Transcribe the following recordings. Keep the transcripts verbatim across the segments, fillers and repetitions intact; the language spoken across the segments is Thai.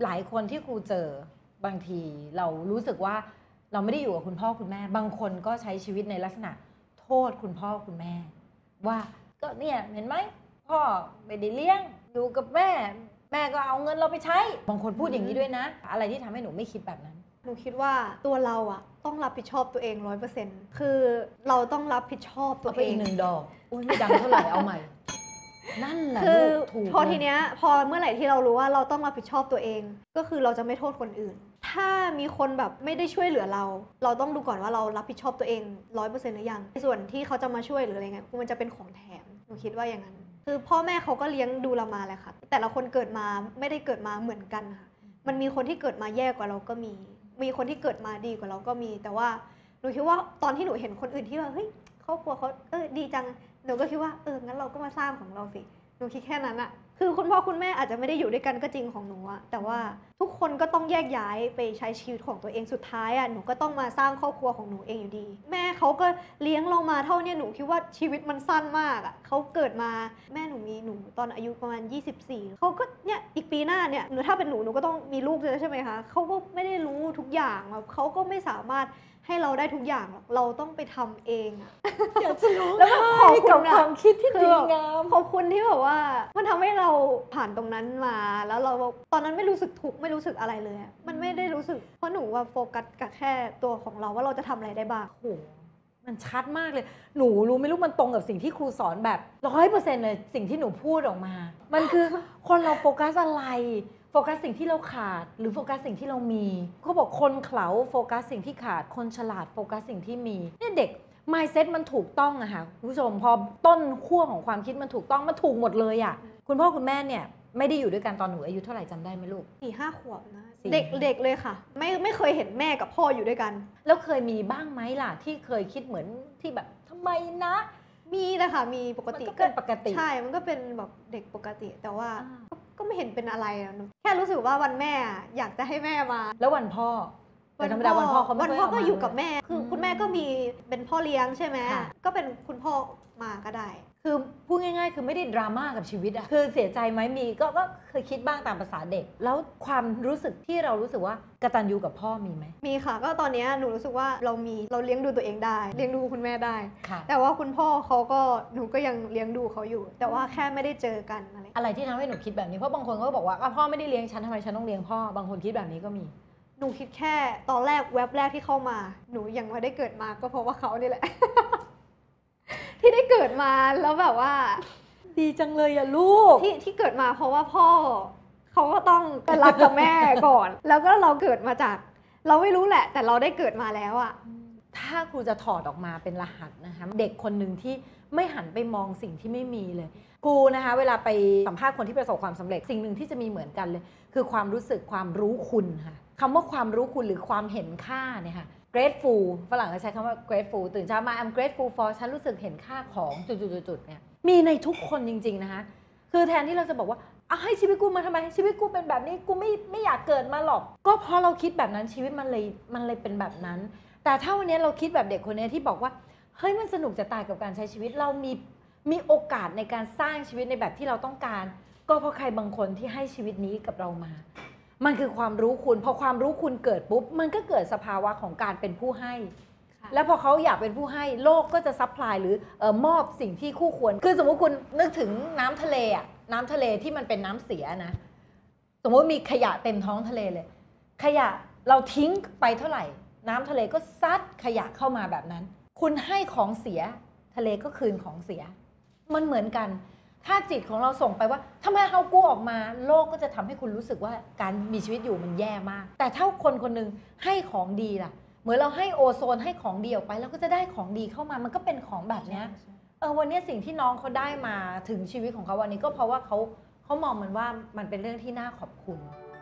หลายคนที่ครูเจอบางทีเรารู้สึกว่าเราไม่ได้อยู่กับคุณพ่อคุณแม่บางคนก็ใช้ชีวิตในลักษณะโทษคุณพ่อคุณแม่ว่าก็เนี่ยเห็นไหมพ่อไม่ได้เลี้ยงอยู่กับแม่แม่ก็เอาเงินเราไปใช้บางคนพูดอย่างนี้ด้วยนะอะไรที่ทำให้หนูไม่คิดแบบนั้นหนูคิดว่าตัวเราอะต้องรับผิดชอบตัวเองร้อยเปอร์เซ็นต์คือเราต้องรับผิดชอบตัวเองเอาไปอีกหนึ่งดอกอุ้ยไม่ดังเท่าไหร่เอาใหม่นั่นแหละคือพอทีเนี้ยพอเมื่อไหร่ที่เรารู้ว่าเราต้องรับผิดชอบตัวเองก็คือเราจะไม่โทษคนอื่นถ้ามีคนแบบไม่ได้ช่วยเหลือเราเราต้องดูก่อนว่าเรารับผิดชอบตัวเองร้อยเปอร์เซ็นต์หรือยังในส่วนที่เขาจะมาช่วยหรืออะไรเงี้ยมันจะเป็นของแถมหนูคิดว่าอย่างนั้นคือพ่อแม่เขาก็เลี้ยงดูเรามาแหละค่ะแต่ละคนเกิดมาไม่ได้เกิดมาเหมือนกันค่ะมันมีคนที่เกิดมาแย่กว่าเราก็มีมีคนที่เกิดมาดีกว่าเราก็มีแต่ว่าหนูคิดว่าตอนที่หนูเห็นคนอื่นที่ว่าเฮ้ยครอบครัวเขาเออดีจังหนูก็คิดว่าเอองั้นเราก็มาสร้างของเราสิหนูคิดแค่นั้นอะคือคุณพ่อคุณแม่อาจจะไม่ได้อยู่ด้วยกันก็จริงของหนูอะแต่ว่าทุกคนก็ต้องแยกย้ายไปใช้ชีวิตของตัวเองสุดท้ายอะหนูก็ต้องมาสร้างครอบครัวของหนูเองอยู่ดีแม่เขาก็เลี้ยงเรามาเท่านี้หนูคิดว่าชีวิตมันสั้นมากอะเขาเกิดมาแม่หนูมีหนูตอนอายุประมาณยี่สิบสี่เขาก็เนี่ยอีกปีหน้าเนี่ยหนูถ้าเป็นหนูหนูก็ต้องมีลูกเลยใช่ไหมคะเขาก็ไม่ได้รู้ทุกอย่างเขาก็ไม่สามารถให้เราได้ทุกอย่างเราต้องไปทำเองอะอยากจะรู้แล้วขอบคุณความคิดที่ดีงามขอบคุณที่แบบว่ามันทำให้เราผ่านตรงนั้นมาแล้วเราตอนนั้นไม่รู้สึกทุกข์ไม่รู้สึกอะไรเลยมันไม่ได้รู้สึกเพราะหนูว่าโฟกัสกับแค่ตัวของเราว่าเราจะทำอะไรได้บ้างโอ้มันชัดมากเลยหนูรู้ไม่รู้มันตรงกับสิ่งที่ครูสอนแบบร้อยเปอร์เซ็นต์เลยสิ่งที่หนูพูดออกมามันคือคนเราโฟกัสอะไรโฟกัสสิ่งที่เราขาดหรือโฟกัสสิ่งที่เรามีเขาบอกคนเขลาโฟกัสสิ่งที่ขาดคนฉลาดโฟกัสสิ่งที่มีเนี่ยเด็ก mindset มันถูกต้องอะค่ะคุณผู้ชมพอต้นขั้วของความคิดมันถูกต้องมันถูกหมดเลยอะคุณพ่อคุณแม่เนี่ยไม่ได้อยู่ด้วยกันตอนหนูอายุเท่าไหร่จำได้ไหมลูกสี่ห้าขวบนะเด็กเด็กเลยค่ะไม่ไม่เคยเห็นแม่กับพ่ออยู่ด้วยกันแล้วเคยมีบ้างไหมล่ะที่เคยคิดเหมือนที่แบบทำไมนะมีนะคะมีปกติก็เป็นปกติใช่มันก็เป็นแบบเด็กปกติแต่ว่าก็ไม่เห็นเป็นอะไรแค่รู้สึกว่าวันแม่อยากจะให้แม่มาแล้ววันพ่อวันธรรมดาวันพ่อเขาไม่วันพ่อก็อยู่กับแม่คือคุณแม่ก็มีเป็นพ่อเลี้ยงใช่ไหมก็เป็นคุณพ่อมาก็ได้คือพูดง่ายๆคือไม่ได้ดราม่ากับชีวิตอะคือเสียใจไหมมีก็ก็เคยคิดบ้างตามภาษาเด็กแล้วความรู้สึกที่เรารู้สึกว่ากตัญญูกับพ่อมีไหมมีค่ะก็ตอนนี้หนูรู้สึกว่าเรามีเราเลี้ยงดูตัวเองได้เลี้ยงดูคุณแม่ได้แต่ว่าคุณพ่อเขาก็หนูก็ยังเลี้ยงดูเขาอยู่แต่ว่าแค่ไม่ได้เจอกันอะไรอะไรที่ทำให้หนูคิดแบบนี้เพราะบางคนก็บอกว่าพ่อไม่ได้เลี้ยงฉันทำไมฉันต้องเลี้ยงพ่อบางคนคิดแบบนี้ก็มีหนูคิดแค่ตอนแรกแว็บแรกที่เข้ามาหนูยังไม่ได้เกิดมาก็เพราะว่าเขานี่แหละ ที่ได้เกิดมาแล้วแบบว่าดีจังเลยอะลูกที่ที่เกิดมาเพราะว่าพ่อเขาก็ต้องรักกับแม่ก่อนแล้วก็เราเกิดมาจากเราไม่รู้แหละแต่เราได้เกิดมาแล้วอะถ้าครูจะถอดออกมาเป็นรหัสนะคะเด็กคนหนึ่งที่ไม่หันไปมองสิ่งที่ไม่มีเลยครูนะคะเวลาไปสัมภาษณ์คนที่ประสบความสำเร็จสิ่งหนึ่งที่จะมีเหมือนกันเลยคือความรู้สึกความรู้คุณค่ะคำว่าความรู้คุณหรือความเห็นค่าเนี่ยค่ะ grateful ฝรั่งเขาใช้คำว่า grateful ตื่นเช้ามา I'm grateful for ฉันรู้สึกเห็นค่าของจุดๆๆเนี่ยมีในทุกคนจริงๆนะคะคือแทนที่เราจะบอกว่าเอาให้ชีวิตกูมาทำไมชีวิตกูเป็นแบบนี้กูไม่ไม่อยากเกิดมาหรอกก็เพราะเราคิดแบบนั้นชีวิตมันเลยมันเลยเป็นแบบนั้นแต่ถ้าวันนี้เราคิดแบบเด็กคนนี้ที่บอกว่าเฮ้ยมันสนุกจะตายกับการใช้ชีวิตเรามีมีโอกาสในการสร้างชีวิตในแบบที่เราต้องการก็เพราะใครบางคนที่ให้ชีวิตนี้กับเรามามันคือความรู้คุณพอความรู้คุณเกิดปุ๊บมันก็เกิดสภาวะของการเป็นผู้ให้แล้วพอเขาอยากเป็นผู้ให้โลกก็จะซัพพลายหรือเอ่อมอบสิ่งที่คู่ควรคือสมมุติคุณนึกถึงน้ำทะเลอะน้ำทะเลที่มันเป็นน้ำเสียนะสมมติมีขยะเต็มท้องทะเลเลยขยะเราทิ้งไปเท่าไหร่น้ำทะเลก็ซัดขยะเข้ามาแบบนั้นคุณให้ของเสียทะเลก็คืนของเสียมันเหมือนกันถ้าจิตของเราส่งไปว่าทำไมเอากูออกมาโลกก็จะทำให้คุณรู้สึกว่าการมีชีวิตอยู่มันแย่มากแต่ถ้าคนคนหนึ่งให้ของดีล่ะเหมือนเราให้โอโซนให้ของดีออกไปแล้วก็จะได้ของดีเข้ามามันก็เป็นของแบบนี้เออวันนี้สิ่งที่น้องเขาได้มาถึงชีวิตของเขาวันนี้ก็เพราะว่าเขาเขามองมันว่ามันเป็นเรื่องที่น่าขอบคุณ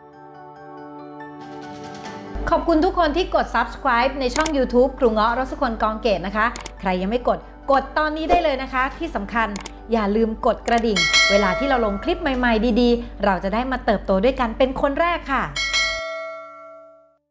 ขอบคุณทุกคนที่กด ซับสไครบ์ ในช่อง ยูทูบ ครูเงาะรสกลกองเกตนะคะใครยังไม่กดกดตอนนี้ได้เลยนะคะที่สำคัญอย่าลืมกดกระดิ่งเวลาที่เราลงคลิปใหม่ๆดีๆเราจะได้มาเติบโตด้วยกันเป็นคนแรกค่ะ